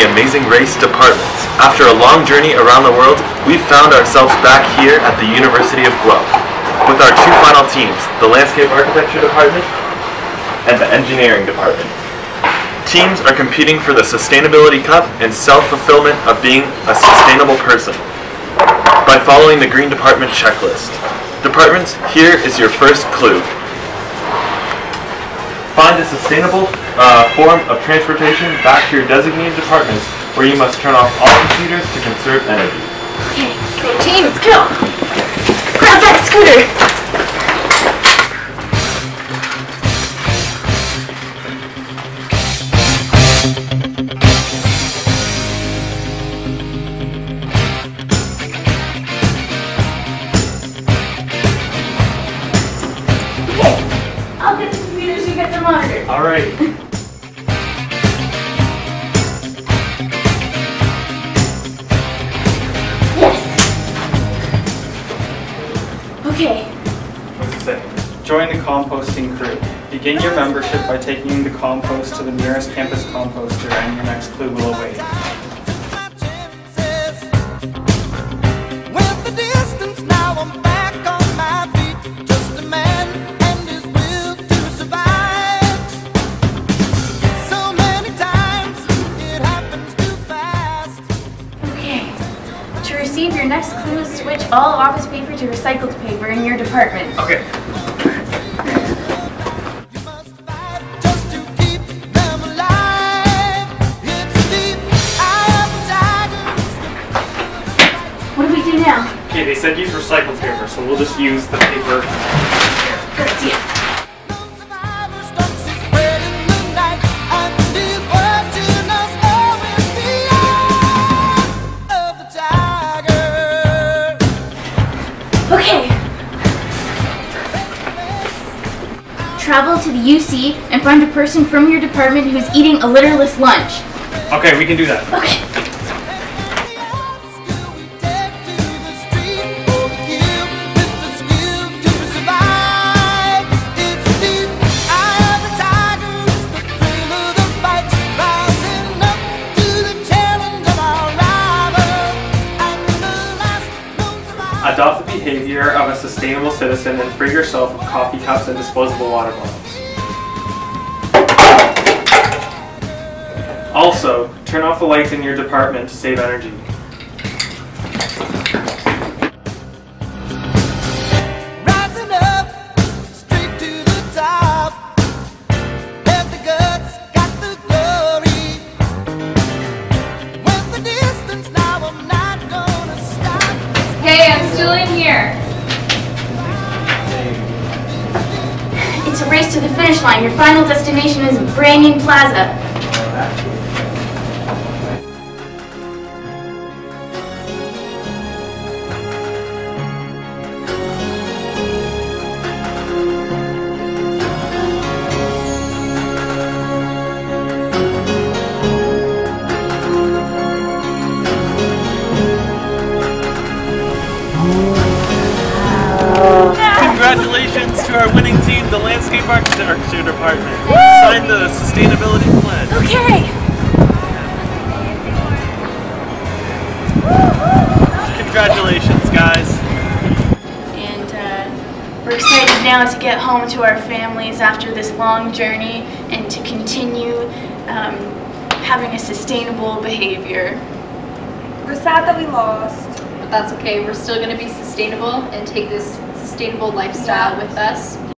the Amazing Race departments. After a long journey around the world, we found ourselves back here at the University of Guelph with our two final teams, the Landscape Architecture Department and the Engineering Department. Teams are competing for the Sustainability Cup and self-fulfillment of being a sustainable person by following the Green Department checklist. Departments, here is your first clue. Find a sustainable form of transportation back to your designated departments where you must turn off all computers to conserve energy. Okay, so team, let's go! Grab that scooter! Okay, I'll get the computers, you get the monitor. All right. Okay. What's it say? Join the composting crew. Begin your membership by taking the compost to the nearest campus composter, and your next clue will await. To receive your next clue, switch all office paper to recycled paper in your department. Okay. What do we do now? Okay, they said use recycled paper, so we'll just use the paper. Good idea. Okay. Travel to the UC and find a person from your department who's eating a litterless lunch. Okay, we can do that. Okay. Adopt the behavior of a sustainable citizen and free yourself of coffee cups and disposable water bottles. Also, turn off the lights in your department to save energy. Hey, I'm still in here. It's a race to the finish line. Your final destination is Brandon Plaza. Congratulations to our winning team, the Landscape Architecture Department. Signed the Sustainability Pledge. Okay. Congratulations, guys. And we're excited now to get home to our families after this long journey and to continue having a sustainable behavior. We're sad that we lost. But that's okay. We're still going to be sustainable and take this sustainable lifestyle with us.